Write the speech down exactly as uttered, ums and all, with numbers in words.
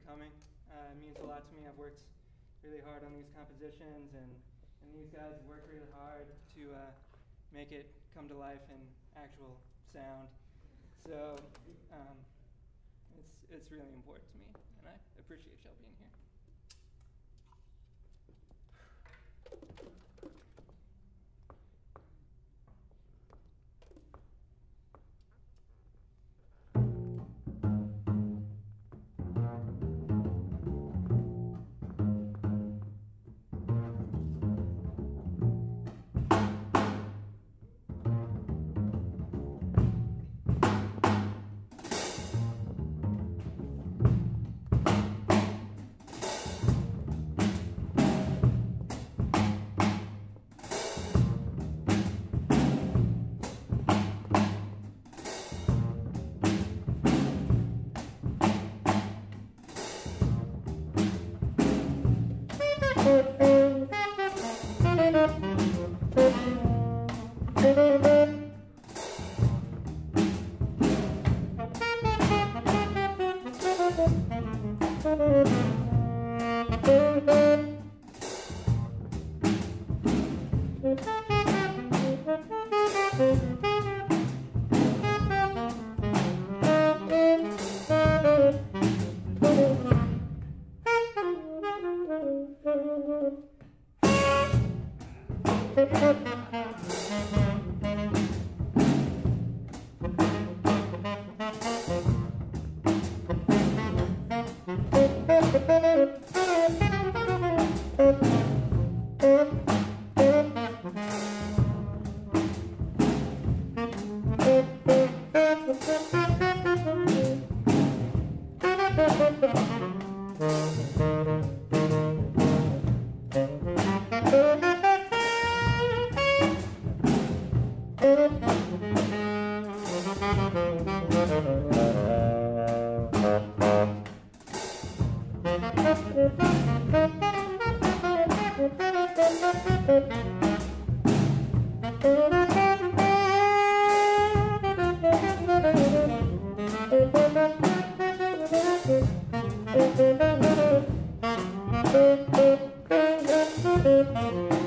coming. Uh, it means a lot to me. I've worked really hard on these compositions, and, and these guys have worked really hard to uh, make it come to life in actual sound. So um, it's, it's really important to me, and I appreciate y'all being here. Thank you.